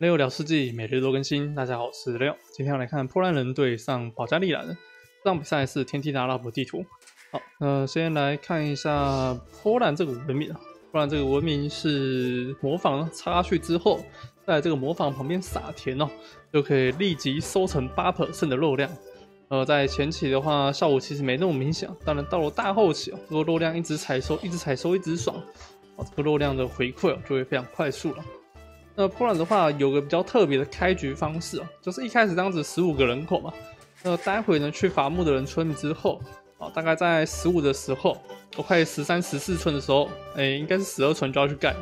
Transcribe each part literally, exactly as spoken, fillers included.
六聊世纪每日都更新，大家好，我是六。今天要来看波兰人对上保加利亚人，这场比赛是天梯的阿拉伯地图。好，那先来看一下波兰这个文明。波兰这个文明是模仿插下去之后，在这个模仿旁边撒田哦，就可以立即收成 百分之八 的肉量。呃，在前期的话，效果其实没那么明显，当然到了大后期哦，这个肉量一直采收，一直采收，一直爽，哦，这个肉量的回馈哦就会非常快速了。那波兰的话有个比较特别的开局方式哦，就是一开始这样子十五个人口嘛，那待会呢去伐木的人村之后，哦，大概在十五的时候，我快十三、十四村的时候，哎，应该是十二村就要去干，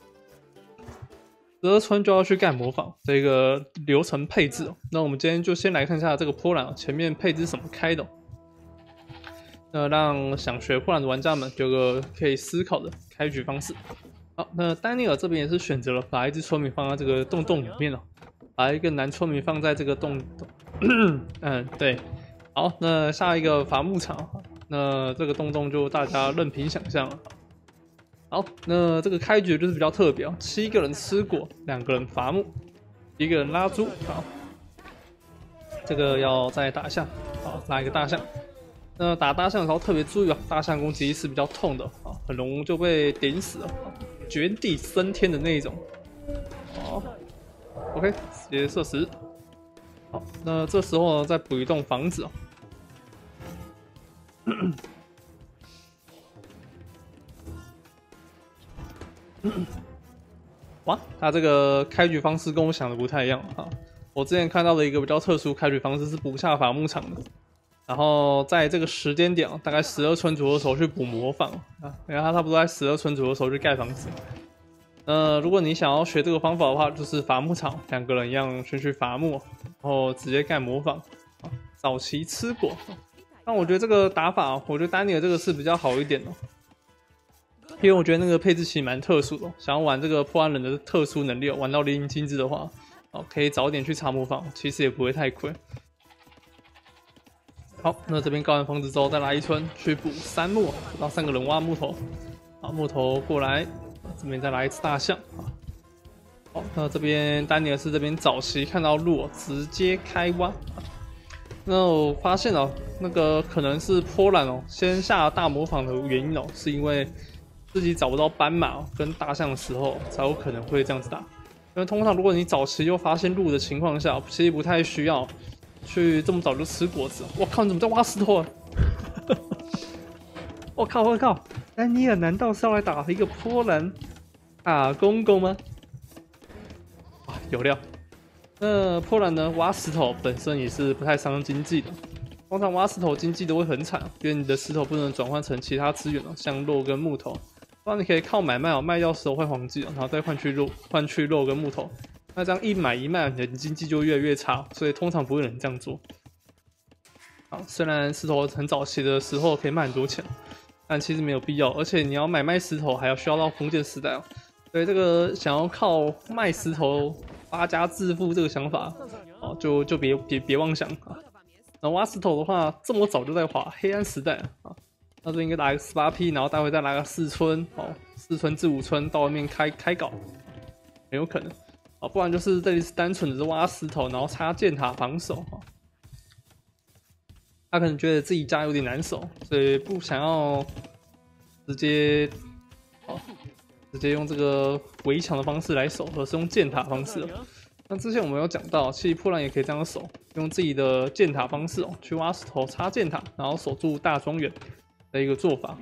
十二村就要去干模仿这个流程配置哦。那我们今天就先来看一下这个波兰、哦、前面配置怎么开的、哦，那让想学波兰的玩家们有个可以思考的开局方式。好，那丹尼尔这边也是选择了把一只村民放在这个洞洞里面哦，把一个男村民放在这个洞洞，嗯，对。好，那下一个伐木场，那这个洞洞就大家任凭想象了。好，那这个开局就是比较特别哦，七个人吃果，两个人伐木，一个人拉猪。好，这个要再打一下，好，拉一个大象。那打大象的时候特别注意哦，大象攻击是比较痛的啊，很容易就被顶死了，绝地升天的那一种。好 ，OK， 直接射死。好，那这时候呢，再补一栋房子哦。哇，他这个开局方式跟我想的不太一样啊！我之前看到的一个比较特殊开局方式是补下伐木场的。然后在这个时间点，大概十二村左右的时候去补模仿啊，然后他差不多在十二村左右的时候去盖房子。呃，如果你想要学这个方法的话，就是伐木场两个人一样先去伐木，然后直接盖模仿。啊、早期吃果，但我觉得这个打法，我觉得丹尼尔这个是比较好一点的、哦，因为我觉得那个配置其实蛮特殊的、哦。想要玩这个波兰人的特殊能力、哦，玩到淋漓尽致的话，哦，可以早点去查模仿，其实也不会太亏。好，那这边盖完房子之后，再来一村去补三木，让三个人挖木头。好，木头过来，这边再来一只大象。好，那这边丹尼尔斯这边早期看到路、哦、直接开挖。那我发现哦，那个可能是波兰哦，先下大模仿的原因哦，是因为自己找不到斑马、哦、跟大象的时候，才有可能会这样子打。因为通常如果你早期就发现路的情况下，其实不太需要去这么早就吃果子。我靠，你怎么在挖石头啊？我靠，我靠！丹尼尔难道是要来打一个波兰打公公吗？哇，有料！那波兰呢？挖石头本身也是不太伤经济的。通常挖石头经济都会很惨，因为你的石头不能转换成其他资源哦，像肉跟木头。不然你可以靠买卖哦，卖掉石头换黄金，然后再换取肉，换取肉跟木头。那这样一买一卖，你的经济就越来越差，所以通常不会有人这样做。好，虽然石头很早期的时候可以卖很多钱，但其实没有必要，而且你要买卖石头还要需要到封建时代哦。所以这个想要靠卖石头发家致富这个想法，哦，就就别别别妄想啊。那挖石头的话，这么早就在划黑暗时代啊，那就应该打一个十八 P， 然后待会再来个四村，哦，四村至五村到外面开开搞，很有可能。哦，不然就是这里是单纯的是挖石头，然后插箭塔防守哈。他可能觉得自己家有点难守，所以不想要直接，哦，直接用这个围墙的方式来守，而是用箭塔方式。那之前我们有讲到，其实波兰也可以这样守，用自己的箭塔方式哦，去挖石头插箭塔，然后守住大庄园的一个做法。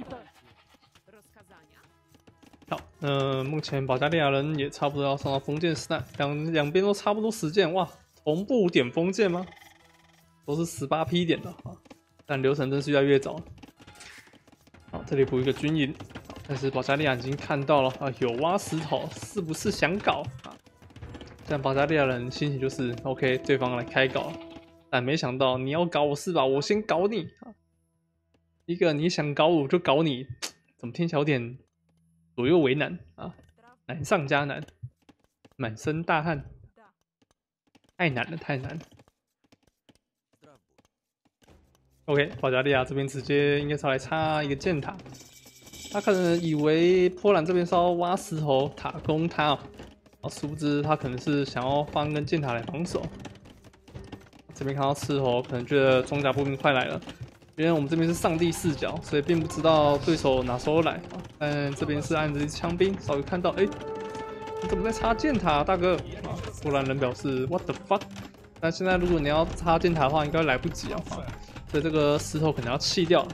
好，呃，目前保加利亚人也差不多要上到封建时代，两两边都差不多时间，哇，同步点封建吗？都是十八 P 点的啊，但流程真是越来越早。好，这里补一个军营，但是保加利亚已经看到了啊，有挖石头，是不是想搞啊？但保加利亚人心情就是 OK， 对方来开搞，但没想到你要搞我是吧？我先搞你啊！一个你想搞我就搞你，怎么听起来有点左右为难啊？难上加难，满身大汗，太难了，太难了。OK， 保加利亚这边直接应该是来插一个箭塔，他可能以为波兰这边是要挖石头塔攻他哦， 啊，殊不知他可能是想要放一根箭塔来防守。这边看到斥候，可能觉得装甲步兵快来了，因为我们这边是上帝视角，所以并不知道对手哪时候来啊。但这边是按着枪兵，稍微看到，哎、欸，你怎么在插箭塔、啊，大哥？啊，波兰人表示 What the fuck？ 但现在如果你要插箭塔的话，应该来不及啊，所以这个石头可能要弃掉了。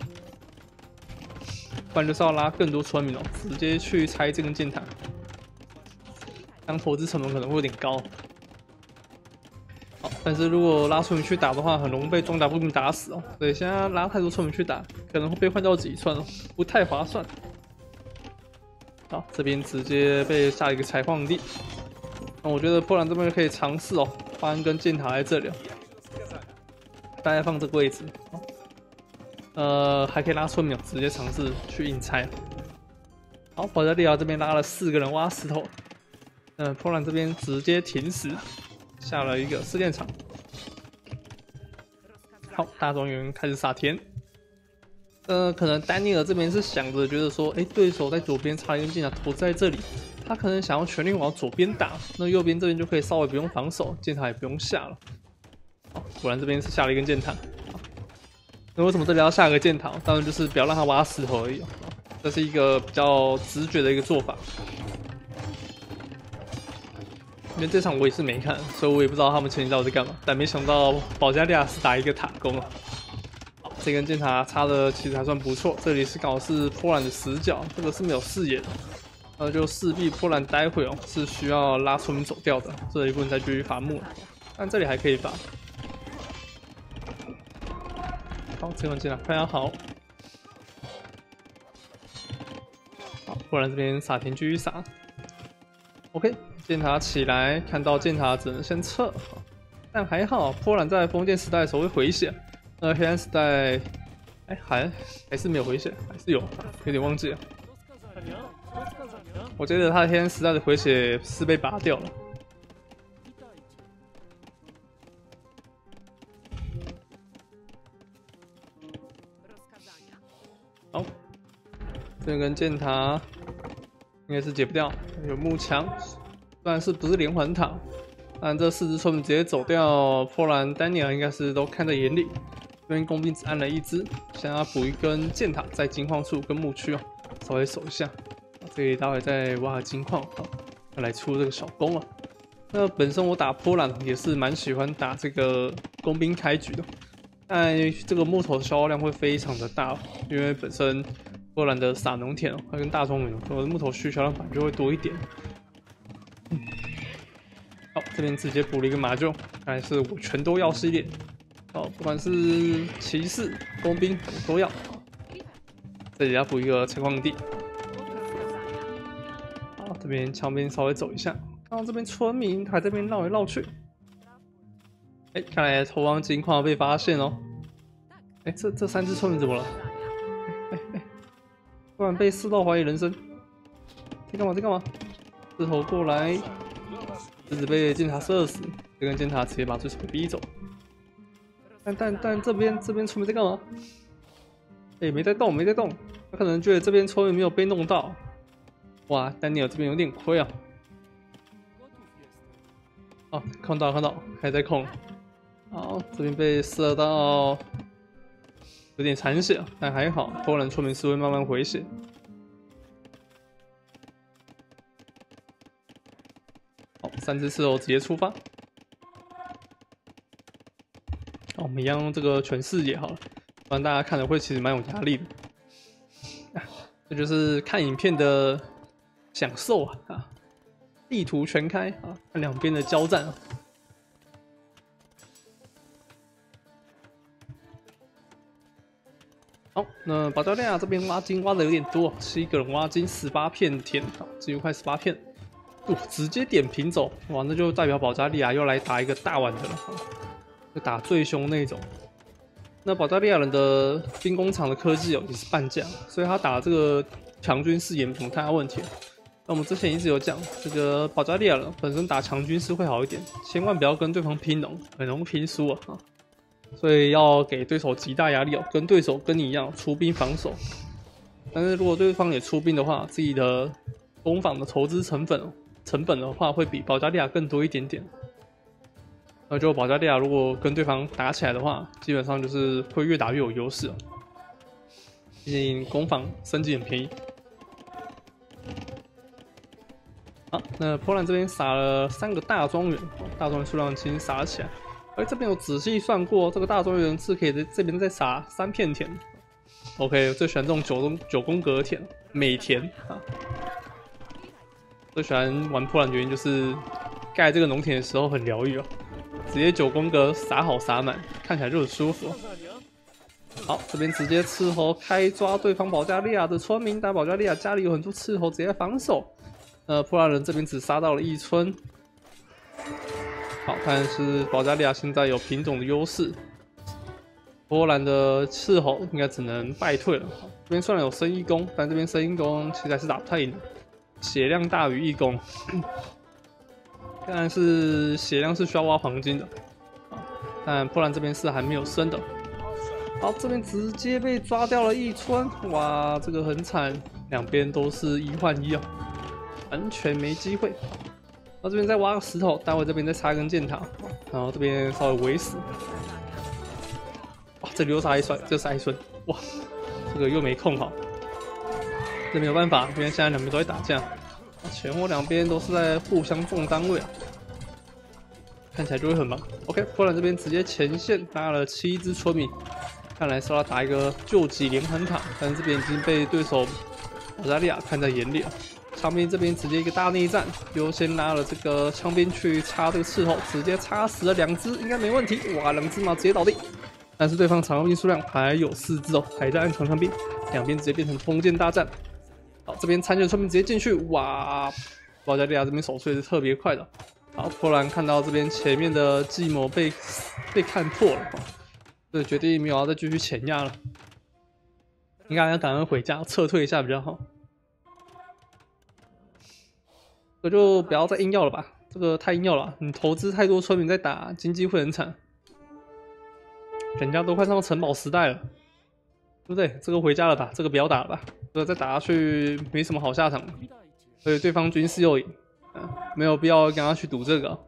不然就是要拉更多村民哦，直接去拆这根箭塔，当投资成本可能会有点高。好，但是如果拉村民去打的话，很容易被装甲步兵打死哦。所以现在拉太多村民去打，可能会被换掉几寸哦，不太划算。好，这边直接被下一个采矿地。那我觉得波兰这边可以尝试哦，放一根箭塔在这里，大概放这个位置。 呃，还可以拉村民，直接尝试去硬拆。好，保加利亚这边拉了四个人挖石头，嗯，波兰这边直接停死，下了一个试炼场。好，大庄园开始撒田。呃，可能丹尼尔这边是想着觉得说，哎、欸，对手在左边插一根箭塔投在这里，他可能想要全力往左边打，那右边这边就可以稍微不用防守，箭塔也不用下了。好，果然这边是下了一根箭塔。 那为什么这里要下个箭塔？当然就是不要让他挖石头而已、哦，这是一个比较直觉的一个做法。因为这场我也是没看，所以我也不知道他们前期到底在干嘛。但没想到保加利亚是打一个塔攻了。好，这根箭塔插的其实还算不错。这里是刚好是波兰的死角，这个是没有视野的，那就势必波兰待会哦是需要拉村民走掉的，这里不能再继续伐木了。但这里还可以伐。 好，这根箭塔非常好。好，波兰这边撒田继续撒。OK， 箭塔起来，看到箭塔只能先撤。但还好，波兰在封建时代的时候会回血，那黑暗时代，哎、欸，还还是没有回血，还是有，有点忘记了。我记得他黑暗时代的回血是被拔掉了。 好，这根箭塔应该是解不掉，有幕墙，虽然是不是连环塔，但这四只村民直接走掉，波兰丹尼尔应该是都看在眼里。这边工兵只按了一只，想要补一根箭塔在金矿处跟牧区哦，稍微守一下。这里待会再挖金矿啊，要来出这个小弓了。那本身我打波兰也是蛮喜欢打这个工兵开局的。 但这个木头的消耗量会非常的大，因为本身波兰的撒农田哦，它跟大庄园，我的木头需求量本来就会多一点。嗯、好，这边直接补了一个马厩，看来是我全都要系列。哦，不管是骑士、工兵我都要。这里要补一个采矿地。好，这边墙边稍微走一下，看到这边村民还在这边绕来绕去。 哎，看来投王金矿被发现哦！哎，这这三只村民怎么了？哎哎哎，突然被四道怀疑人生，在干嘛？在干嘛？石头过来，直直被箭塔射死，这根箭塔直接把对手给逼走。但但但这边这边村民在干嘛？哎，没在动，没在动，他可能觉得这边村民没有被弄到。哇，丹尼尔这边有点亏啊！哦，看到看到，还在控。 好，这边被射到，有点残血，但还好，波兰村民是会慢慢回血。好，三只刺头直接出发。好，我们一样用这个全视野好了，不然大家看了会其实蛮有压力的。啊，这就是看影片的享受啊！啊，地图全开啊，看两边的交战啊。 好，那保加利亚这边挖金挖的有点多，七个人挖金，十八片田，好，几乎快十八片，哦，直接点平走，哇，那就代表保加利亚又来打一个大碗的了，就打最凶那种。那保加利亚人的兵工厂的科技哦也是半价，所以他打这个强军事也没什么太大问题。那我们之前一直有讲，这个保加利亚人本身打强军事会好一点，千万不要跟对方拼农，很容易拼输啊。 所以要给对手极大压力哦，跟对手跟你一样出兵防守。但是如果对方也出兵的话，自己的攻防的投资成本哦成本的话，会比保加利亚更多一点点。那就保加利亚如果跟对方打起来的话，基本上就是会越打越有优势哦。毕竟攻防升级很便宜。好，那波兰这边撒了三个大庄园，大庄园数量其实撒了起来。而这边有仔细算过，这个大庄园是可以在这边再撒三片田。OK， 我最喜欢这种九宫九宫格的田，美田啊。最喜欢玩波兰原因就是盖这个农田的时候很疗愈哦。直接九宫格撒好撒满，看起来就很舒服。好，这边直接斥候开抓对方保加利亚的村民，但保加利亚家里有很多斥候，直接防守。呃，波兰人这边只杀到了一村。好，但是保加利亚现在有品种的优势，波兰的斥候应该只能败退了。这边虽然有生义工，但这边生义工其实还是打不太赢的，血量大于义工。但是血量是需要挖黄金的，但波兰这边是还没有升的。好，这边直接被抓掉了一村，哇，这个很惨，两边都是一换一哦，完全没机会。然后这边再挖个石头，待会这边再插一根箭塔，然后这边稍微围死。哇，这里又杀一村，这杀一村，哇，这个又没控好，这没有办法，因为现在两边都在打架。前后两边都是在互相撞单位啊，看起来就会很忙。OK， 波兰这边直接前线拉了七只村民，看来是要打一个救急连环塔，但是这边已经被对手保加利亚看在眼里了。枪兵这边直接一个大内战，优先拉了这个枪兵去插这个斥候，直接插死了两只，应该没问题。哇，两只马直接倒地，但是对方长枪兵数量还有四只哦，还在按长枪兵，两边直接变成封建大战。好，这边残血村民直接进去，哇！保加利亚这边手速也是特别快的。好，波兰看到这边前面的计谋被被看破了，所以决定没有要再继续前压了。应该要赶快回家撤退一下比较好。这就不要再硬要了吧，这个太硬要了，你投资太多村民在打，经济会很惨。人家都快上城堡时代了，对不对？这个回家了吧，这个不要打了吧。这个再打下去没什么好下场，所以对方军事又赢，啊，没有必要跟他去赌这个。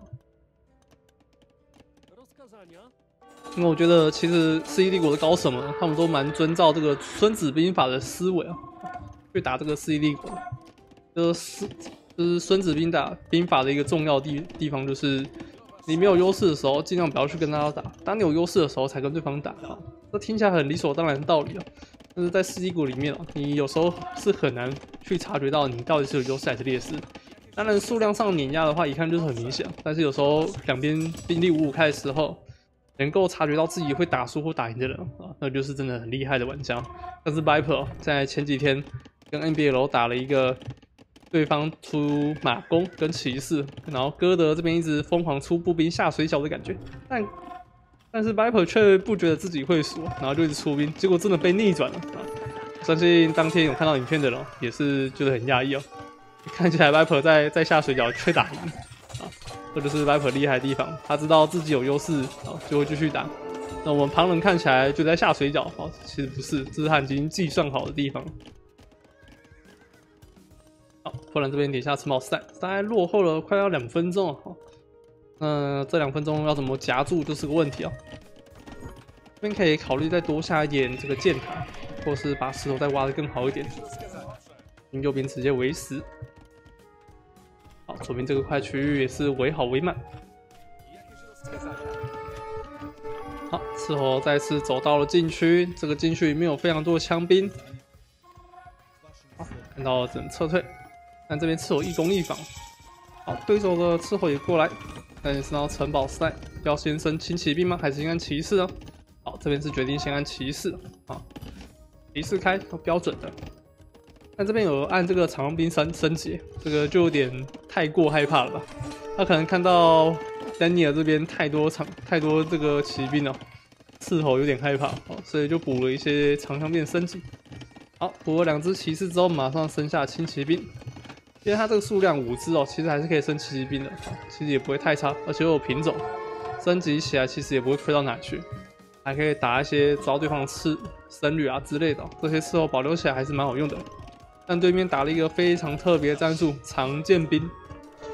因为我觉得其实世纪帝国的高手们，他们都蛮遵照这个《孙子兵法》的思维啊，去打这个世纪帝国。就是就是《孙子兵法》兵法的一个重要地地方，就是你没有优势的时候，尽量不要去跟他打；当你有优势的时候，才跟对方打啊。这听起来很理所当然的道理啊。但是在世纪帝国里面，你有时候是很难去察觉到你到底是有优势还是劣势。当然数量上碾压的话，一看就是很明显。但是有时候两边兵力五五开的时候，能够察觉到自己会打输或打赢的人啊，那就是真的很厉害的玩家。但是 Viper 在前几天跟 N B L 打了一个对方出马弓跟骑士，然后哥德这边一直疯狂出步兵下水饺的感觉，但。但是 Viper 却不觉得自己会输，然后就一直出兵，结果真的被逆转了啊！相信当天有看到影片的人也是觉得很讶异哦。看起来 Viper 在在下水饺却打赢啊，这就是 Viper 厉害的地方，他知道自己有优势啊，就会继续打。那我们旁人看起来就在下水饺哦，其实不是，这是他已经计算好的地方。好，波兰这边点下城堡赛，大概落后了快要两分钟哦。那这两分钟要怎么夹住就是个问题哦。这边可以考虑再多下一点这个箭塔，或是把石头再挖得更好一点。右边直接围死。好，左边这个块区域也是围好围满。好，斥候再次走到了禁区，这个禁区里面有非常多的枪兵。好，看到只能撤退，但这边斥候一攻一防。好，对手的斥候也过来。但是到城堡时代，要先升轻骑兵吗？还是先按骑士啊？好，这边是决定先按骑士啊，骑士开标准的。但这边有按这个长枪兵升升级，这个就有点太过害怕了吧？他可能看到丹尼尔这边太多长太多这个骑兵了，斥候有点害怕，哦，所以就补了一些长枪兵升级。好，补了两只骑士之后，马上升下轻骑兵。因为它这个数量五只哦，其实还是可以升轻骑兵的，其实也不会太差，而且又有品种，升级起来其实也不会亏到哪去，还可以打一些抓对方的刺僧侣啊之类的，这些斥候保留起来还是蛮好用的。但对面打了一个非常特别的战术，长剑兵，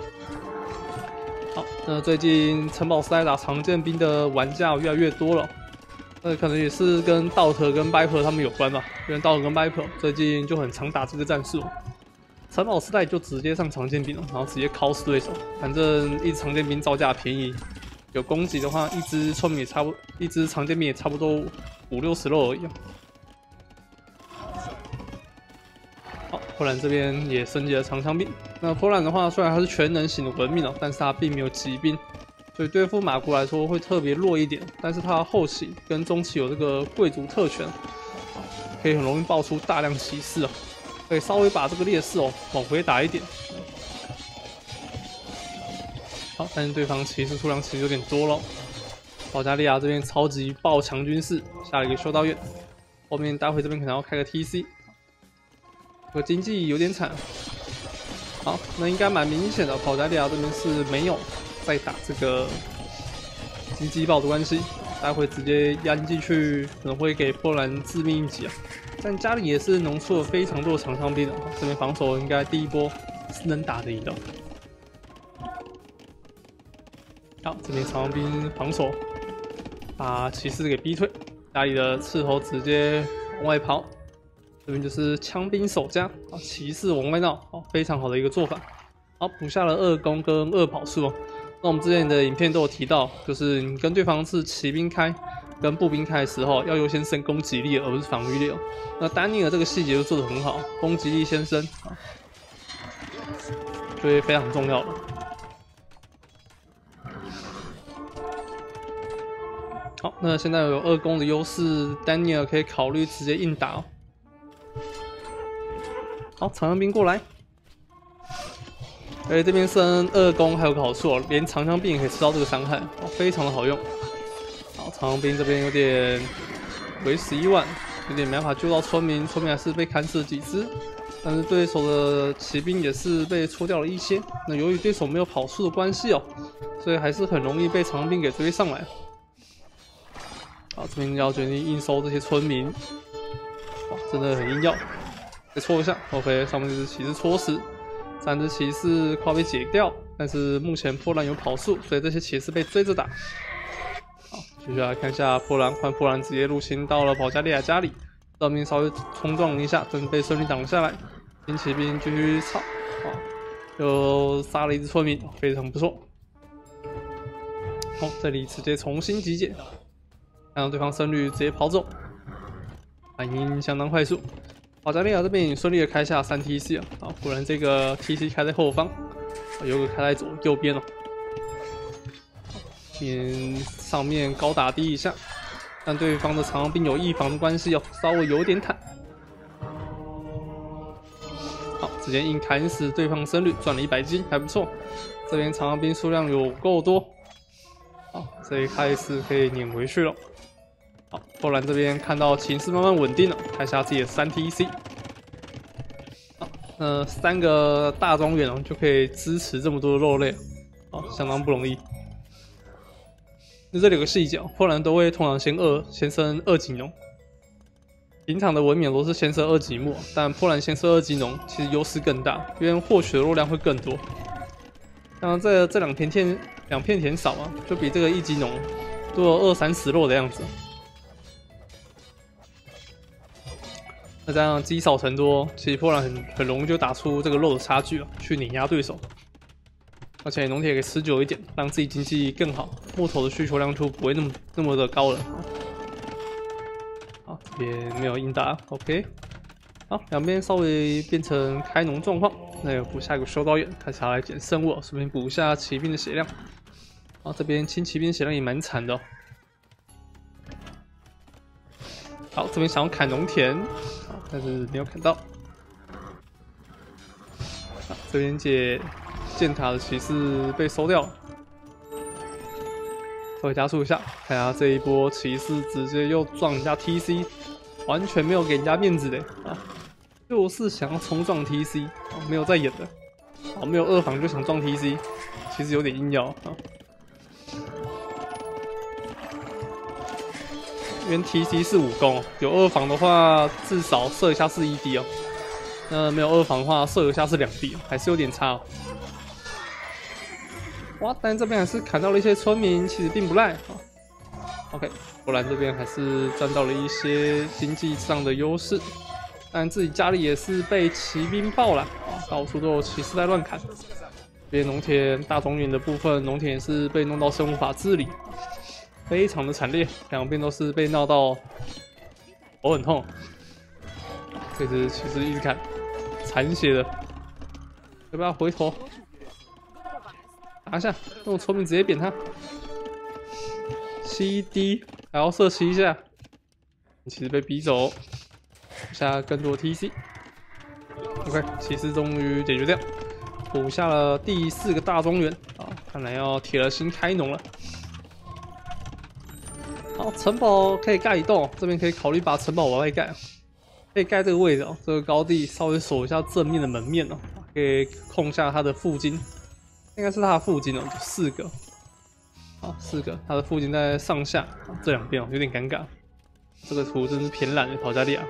好，那最近城堡时代打常见兵的玩家越来越多了，呃，可能也是跟道特跟 Viper 他们有关吧。因为道特跟 Viper 最近就很常打这个战术，城堡时代就直接上常见兵了，然后直接 cos 对手，反正一支常见兵造价便宜，有攻击的话，一支村民也差不，一支常见兵也差不多五六十肉而已。好，波兰这边也升级了长枪兵。那波兰的话，虽然它是全能型的文明哦，但是它并没有骑兵，所以对付马国来说会特别弱一点。但是它后期跟中期有这个贵族特权，可以很容易爆出大量骑士哦，可以稍微把这个劣势哦往回打一点。好，但是对方骑士数量其实有点多了。保加利亚这边超级爆强军事，下了一个修道院，后面待会这边可能要开个 T C。这个经济有点惨，好，那应该蛮明显的，保加利亚这边是没有在打这个经济爆的关系，待会直接压进去，可能会给波兰致命一击啊。但家里也是浓缩了非常多的长枪兵的，这边防守应该第一波是能打得赢的。好，这边长枪兵防守，把骑士给逼退，家里的斥候直接往外跑。这边就是枪兵守家，啊，骑士往外闹，哦，非常好的一个做法。好，补下了二攻跟二跑术哦。那我们之前的影片都有提到，就是你跟对方是骑兵开跟步兵开的时候，要优先升攻击力，而不是防御力哦。那丹尼尔这个细节就做得很好，攻击力先升，啊，就会非常重要了。好，那现在有二攻的优势，丹尼尔可以考虑直接硬打哦。好，长枪兵过来，而且这边升二攻还有个好处哦，连长枪兵也可以吃到这个伤害，哦，非常的好用。好，长枪兵这边有点为十一万，有点没办法救到村民，村民还是被砍死了几只，但是对手的骑兵也是被戳掉了一些。那由于对手没有跑速的关系哦，所以还是很容易被长枪兵给追上来。好，这边要决定硬收这些村民，哇，真的很硬要。再戳一下 ，OK， 上面这只骑士戳死，三只骑士快被解掉，但是目前波兰有跑速，所以这些骑士被追着打。好，接下来看一下波兰，换波兰直接入侵到了保加利亚家里，上面稍微冲撞了一下，但是被顺利挡了下来。新骑兵继续操，好，又杀了一只村民，非常不错。好，这里直接重新集结，看到对方胜率直接跑走，反应相当快速。保加利亚这边也顺利的开下三 T C 啊，好，果然这个 T C 开在后方，有个开在左右边哦，边上面高打低一下，但对方的长枪兵有翼防的关系哦，稍微有点坦。好，直接硬砍死对方胜率，赚了一百金，还不错。这边长枪兵数量有够多，好，这一开始可以撵回去了。好，波兰这边看到情势慢慢稳定了，开下自己的三 T C。好，那三个大庄园哦，就可以支持这么多的肉类，好，相当不容易。那这里有个细节，波兰都会通常先二先升二级农，平常的文明都是先升二级木，但波兰先升二级农其实优势更大，因为获取的肉量会更多。当然这这两片田两片田少啊，就比这个一级农多了二三十肉的样子。那这样积少成多，其实波兰很很容易就打出这个肉的差距啊，去碾压对手。而且农铁可以持久一点，让自己经济更好，木头的需求量就不会那么那么的高了。好，这边没有硬打 ，OK。好，两边稍微变成开农状况，那有补下一个修道院，看起来来捡生物，顺便补一下骑兵的血量。好，这边清骑兵血量也蛮惨的哦。好，这边想要砍农田，但是没有砍到。好，这边解箭塔的骑士被收掉了。稍微加速一下，看下这一波骑士直接又撞人家 T C， 完全没有给人家面子的啊！就是想要冲撞 T C， 啊，没有在演的。啊，没有二防就想撞 T C， 其实有点硬要啊。因为 T C 是五攻，有二防的话至少射一下是一 D 哦。那没有二防的话射一下是两 D， 还是有点差哦。 哇，但这边还是砍到了一些村民，其实并不赖啊。OK， 波兰这边还是赚到了一些经济上的优势，但自己家里也是被骑兵爆了啊，到处都有骑士在乱砍。这边农田大中原的部分，农田也是被弄到生无法自理，非常的惨烈，两边都是被闹到头很痛。这只骑士一直砍，残血的，要不要回头打一下？用聪明直接扁他。C D 还要射七下，其实被逼走，下更多 T C。OK， 骑士终于解决掉，补下了第四个大中原啊，看来要铁了心开农了。好，城堡可以盖一栋，这边可以考虑把城堡往外盖，可以盖这个位置哦，这个高地稍微守一下正面的门面哦，可以控下它的附近，应该是它的附近哦，就四个。好，四个，它的附近在上下这两边哦，有点尴尬。这个图真是偏烂的，保加利亚。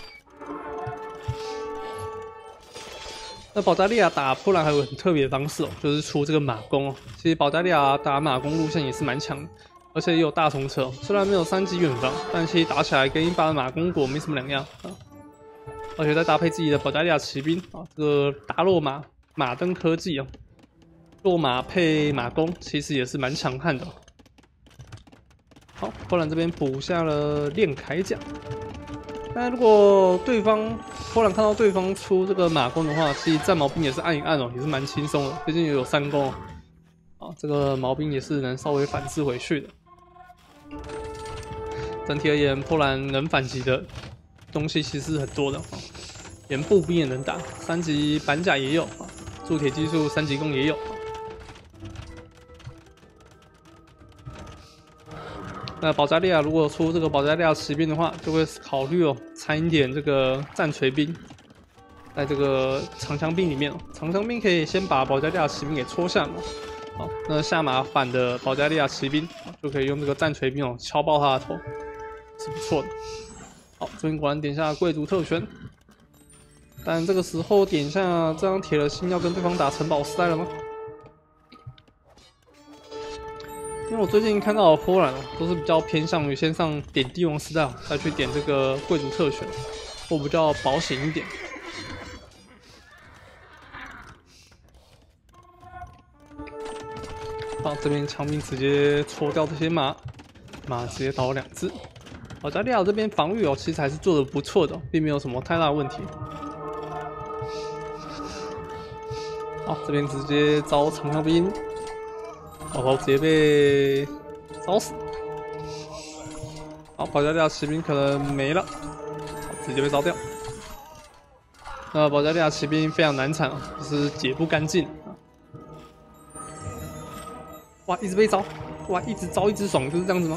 那保加利亚打波兰还有很特别的方式哦，就是出这个马弓哦。其实保加利亚打马弓路线也是蛮强的，而且也有大冲车，虽然没有三级远防，但其实打起来跟一般的马弓国没什么两样啊。而且再搭配自己的保加利亚骑兵啊，这个达洛马马登科技哦。落马配马弓，其实也是蛮强悍的。好，波兰这边补下了炼铠甲。那如果对方波兰看到对方出这个马弓的话，其实战矛兵也是按一按哦，也是蛮轻松的，毕竟也有三弓哦。啊，这个矛兵也是能稍微反制回去的。整体而言，波兰能反击的东西其实是很多的，连步兵也能打，三级板甲也有，铸铁技术三级弓也有。那保加利亚如果出这个保加利亚骑兵的话，就会考虑哦，掺一点这个战锤兵，在这个长枪兵里面哦。长枪兵可以先把保加利亚骑兵给戳下嘛。好，那下马反的保加利亚骑兵就可以用这个战锤兵哦敲爆他的头，是不错的。好，这边果然点下贵族特权，但这个时候点下这张铁了心要跟对方打城堡时代了吗？因为我最近看到的波兰都是比较偏向于先上点帝王时代，再去点这个贵族特权，或比较保险一点。好，这边枪兵直接戳掉这些马，马直接倒两只。保加利亚这边防御哦，其实还是做的不错的，并没有什么太大的问题。好，这边直接招长枪兵。然后直接被烧死。好，保加利亚骑兵可能没了，直接被烧掉。那保加利亚骑兵非常难缠啊，就是解不干净。哇，一直被招，哇，一直招一直爽，就是这样子吗？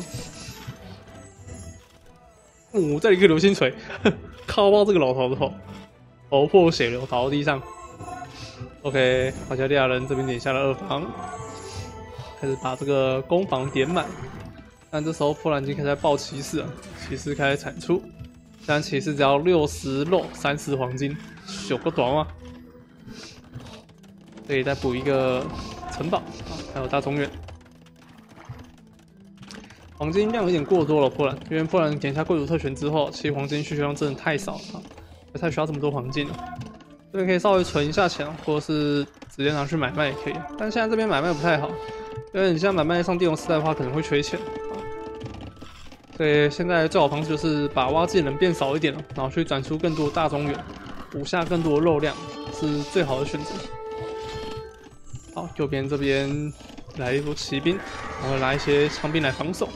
哦，这里一个流星锤，敲爆这个老头的头，头破血流倒到地上。OK， 保加利亚人这边点下了二防。开始把这个攻防点满，但这时候波兰已经开始在爆骑士了，骑士开始产出，但骑士只要六十肉、三十黄金，有个短吗？可以再补一个城堡啊，还有大中原。黄金量有点过多了，波兰，因为波兰点下贵族特权之后，其实黄金需求量真的太少了，不太需要这么多黄金了。这边可以稍微存一下钱，或者是直接拿去买卖也可以，但现在这边买卖不太好。因为你现在买卖上帝王时代的话，可能会缺钱啊。所以现在最好方式就是把挖技能变少一点了，然后去转出更多大中原，补下更多的肉量，是最好的选择。好，右边这边来一波骑兵，然后拿一些枪兵来防守。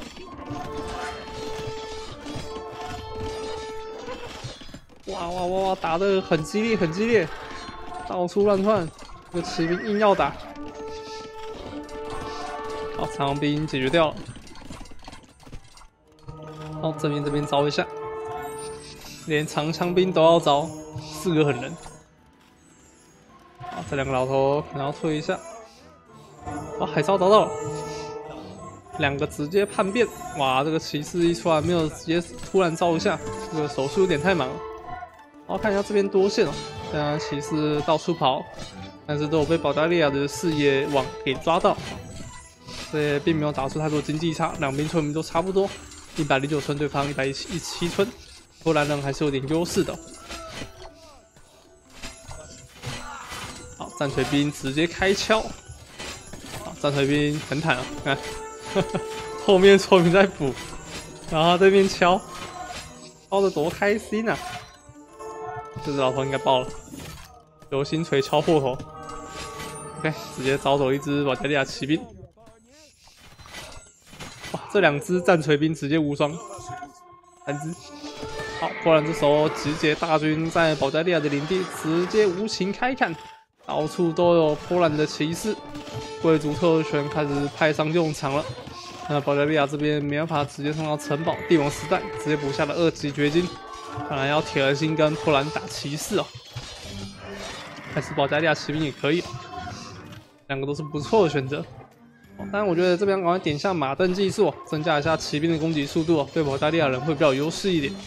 哇哇哇哇，打得很激烈，很激烈，到处乱窜，这个骑兵硬要打。好，长兵解决掉了。好，正面这边招一下，连长枪兵都要招，四个狠人。好，这两个老头可能要退一下。哇，海招找到了，两个直接叛变。哇，这个骑士一出来没有直接突然招一下，这个手速有点太忙了。好，看一下这边多线哦，现在骑士到处跑， 但是都有被保加利亚的视野网给抓到，所以并没有打出太多经济差，两边村民都差不多，一百零九村对方一百一十七村，波兰人还是有点优势的。好，战锤兵直接开敲，好，战锤兵很坦啊，看，后面村民在补，然后这边敲，敲的多开心啊！这只老头应该爆了，流星锤敲破头。OK， 直接找走一只保加利亚骑兵。哇，这两只战锤兵直接无双，三只。好，波兰这时候集结大军在保加利亚的领地，直接无情开砍，到处都有波兰的骑士，贵族特权开始派上用场了。那保加利亚这边没办法直接送到城堡，帝王时代直接补下了二级绝金，看来要铁了心跟波兰打骑士哦。还是保加利亚骑兵也可以。两个都是不错的选择，当然我觉得这边赶快点一下马镫技术，增加一下骑兵的攻击速度，对保加利亚人会比较有优势一点。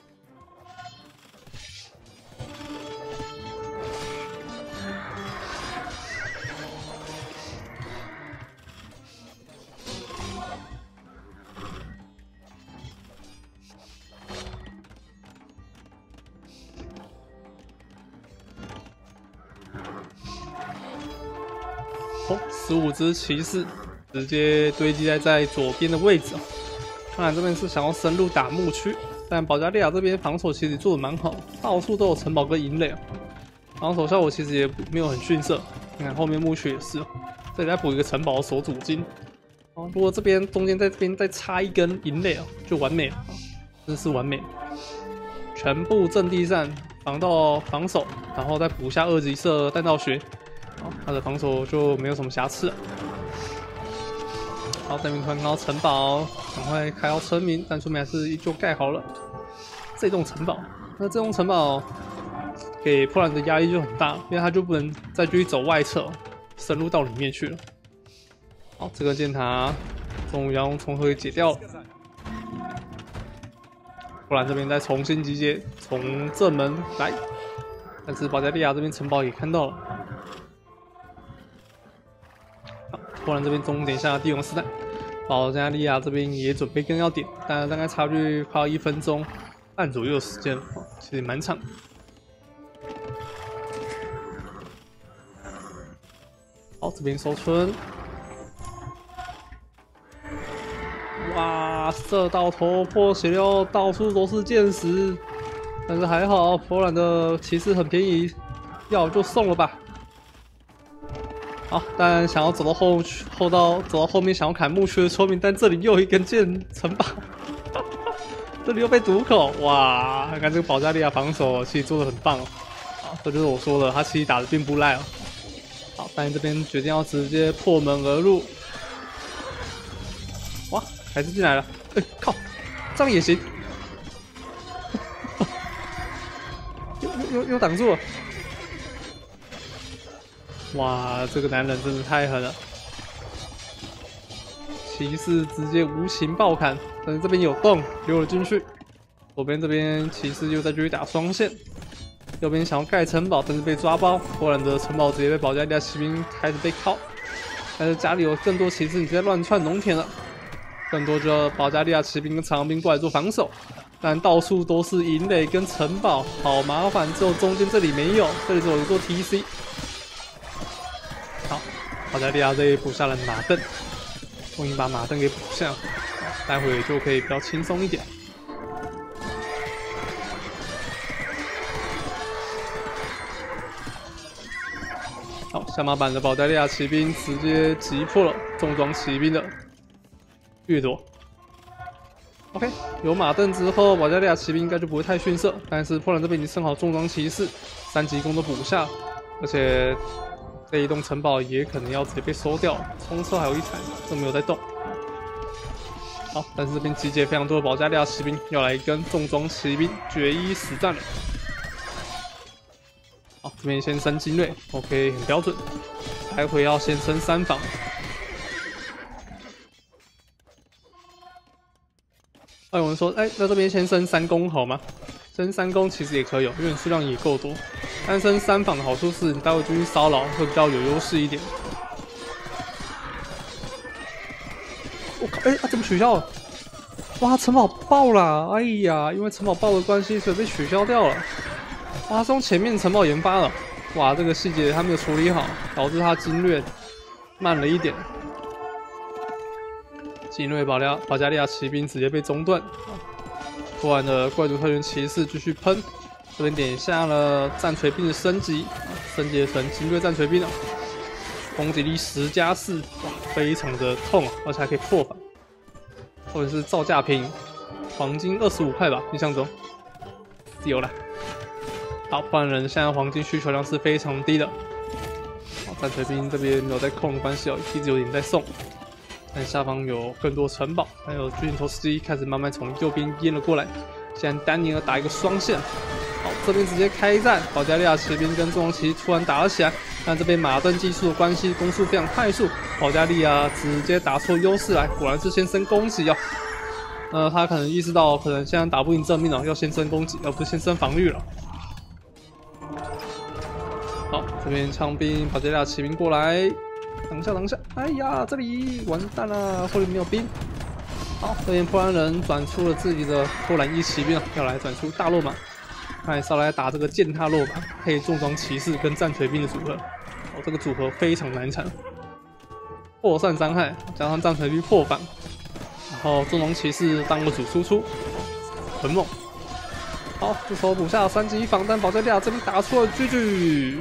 哦，十五只骑士直接堆积在在左边的位置。当然这边是想要深入打牧区，但保加利亚这边防守其实做的蛮好，到处都有城堡跟营垒，防守效果其实也没有很逊色。你看后面牧区也是，这里再补一个城堡锁主金。哦，如果这边中间在这边再插一根营垒哦，就完美了，真是完美。全部阵地战防到防守，然后再补下二级射弹道学。好，他的防守就没有什么瑕疵了。好，对面突然看到城堡，赶快开到村民，但村民还是依旧盖好了这栋城堡。那这栋城堡给波兰的压力就很大，因为他就不能再继续走外侧，深入到里面去了。好，这个箭塔终于要用重合给解掉了。波兰这边再重新集结，从正门来，但是保加利亚这边城堡也看到了。波兰这边终点下帝王时代，保加利亚这边也准备跟要点，但大概差距快要一分钟半左右的时间了，其实蛮长。好，这边收村，哇，射到头破血流，到处都是箭矢，但是还好，波兰的骑士很便宜，要就送了吧。好，但想要走到后后到走到后面想要砍牧区的村民，但这里又一根箭城堡，这里又被堵口，哇！看这个保加利亚防守其实做的很棒哦。好，这就是我说的，他其实打的并不赖哦。好，但这边决定要直接破门而入，哇，还是进来了，哎、欸、靠，这样也行，又又又又挡住了。哇，这个男人真的太狠了！骑士直接无情暴砍，但是这边有洞，溜了进去。左边这边骑士又在继续打双线，右边想要盖城堡，但是被抓包。波兰的城堡直接被保加利亚骑兵开始被铐，但是家里有更多骑士，你直接乱窜农田了。更多就要保加利亚骑兵跟长兵过来做防守，但到处都是营垒跟城堡，好麻烦。只有中间这里没有，这里只有一座 T C。好，保加利亚这里补下了马镫，终于把马镫给补下，待会就可以比较轻松一点。好，下马版的保加利亚骑兵直接击破了重装骑兵的掠夺。OK， 有马镫之后，保加利亚骑兵应该就不会太逊色，但是波兰这边已经升好重装骑士，三级弓都补下，而且这一栋城堡也可能要直接被收掉，冲车还有一台都没有在动。好，但是这边集结非常多的保加利亚骑兵，要来跟重装骑兵决一死战了。好，这边先升精锐 ，OK， 很标准。来回要先升三防。哎，有人说，哎，那这边先升三攻好吗？升三攻其实也可以，因为数量也够多。 单身三访的好处是，你待会继续骚扰会比较有优势一点。我靠，哎、欸，啊，怎么取消了？哇，城堡爆了！哎呀，因为城堡爆的关系，所以被取消掉了。哇，他是用前面城堡研发了。哇，这个细节他没有处理好，导致他精锐慢了一点。精锐保加保加利亚骑兵直接被中断。突然的怪族特权骑士继续喷，这边点下了战锤兵的升级，升级成精锐战锤兵了。攻击力十加四，哇，非常的痛啊，而且还可以破防。或者是造价便宜，黄金二十五块吧，印象中有了。好，不然人现在黄金需求量是非常低的。好，战锤兵这边没有在控的关系哦，一直有点在送。但下方有更多城堡，还有巨型投石机开始慢慢从右边淹了过来。现在丹尼尔打一个双线，好，这边直接开战，保加利亚骑兵跟重龙骑突然打了起来。但这边马登技术的关系，攻速非常快速，保加利亚直接打出优势来，果然是先升攻击哦。呃，他可能意识到，可能现在打不赢正面了，要先升攻击，而不是先升防御了。好，这边枪兵保加利亚骑兵过来，挡下挡下，哎呀，这里完蛋了，后面没有兵。好，这边波兰人转出了自己的波兰一骑兵，要来转出大落马。看来是要来打这个践踏落马配重装骑士跟战锤兵的组合，哦，这个组合非常难缠，扩散伤害加上战锤兵破防，然后重装骑士当个主输出，很猛。好，这时候补下三级防弹，保加利亚这边打出了 G G。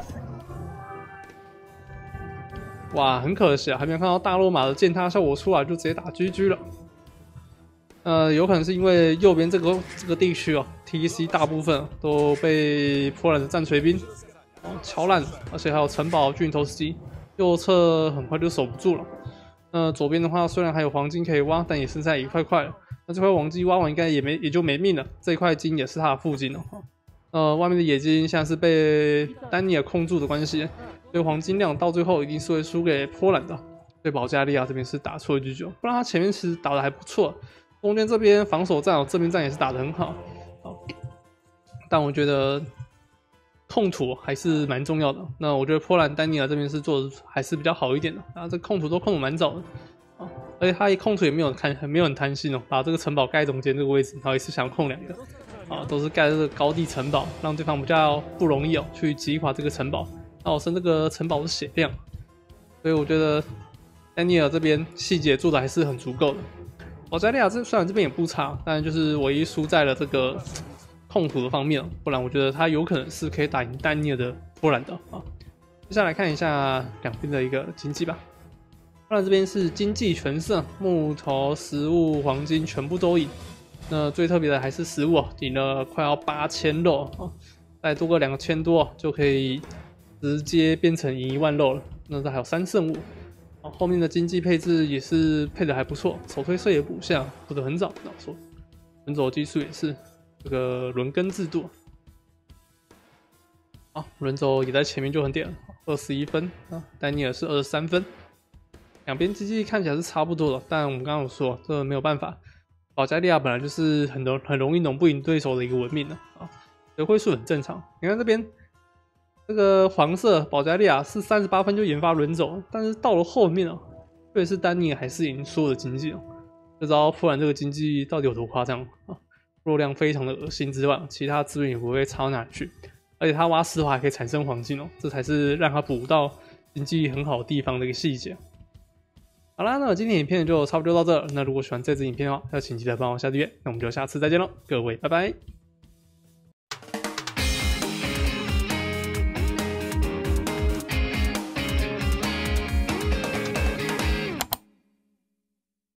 哇，很可惜啊，还没有看到大落马的践踏效果出来，就直接打 G G 了。呃，有可能是因为右边这个这个地区哦 ，T C 大部分都被波兰的战锤兵哦敲烂了，而且还有城堡巨型投石机，右侧很快就守不住了。那左边的话，虽然还有黄金可以挖，但也剩下一块块了。那这块黄金挖完应该也没也就没命了，这一块金也是他的副金了。呃，外面的野金现在是被丹尼尔控住的关系，所以黄金量到最后一定是会输给波兰的。所以保加利亚这边是打出了 G G， 不然他前面其实打的还不错。中间这边防守战哦，正面战也是打得很好，好，但我觉得控土还是蛮重要的。那我觉得波兰丹尼尔这边是做的还是比较好一点的，啊，这控土都控得蛮早的，啊，而且他一控土也没有看很没有很贪心哦，把这个城堡盖中间这个位置，然后也是想控两个，啊，都是盖这个高地城堡，让对方比较不容易哦去击垮这个城堡，那我升这个城堡的血量，所以我觉得丹尼尔这边细节做的还是很足够的。保加利亚这虽然这边也不差，但就是唯一输在了这个控土的方面，不然我觉得他有可能是可以打赢丹尼尔的波兰的啊。接下来看一下两边的一个经济吧。波兰这边是经济全胜，木头、食物、黄金全部都赢。那最特别的还是食物哦，赢了快要八千肉啊，再多个两千多就可以直接变成赢一万肉了。那这还有三圣物。后面的经济配置也是配的还不错，手推车也补下，补的很早。那我说，轮轴技术也是这个轮耕制度。好，轮轴也在前面就很点，二十一分啊，丹尼尔是二十三分。两边经济看起来是差不多的，但我们刚刚有说，这没有办法，保加利亚本来就是很容很容易弄不赢对手的一个文明的啊，得会数很正常。你看这边。这个黄色保加利亚是三十八分就研发轮轴，但是到了后面哦，特别是丹尼尔还是赢所有的经济哦，就知道波兰这个经济到底有多夸张啊！肉量非常的恶心之外，其他资源也不会差到哪里去，而且他挖石头还可以产生黄金哦，这才是让他补到经济很好的地方的一个细节。好啦，那今天影片就差不多到这了。那如果喜欢这支影片的话，要请记得帮我下订阅。那我们就下次再见喽，各位拜拜。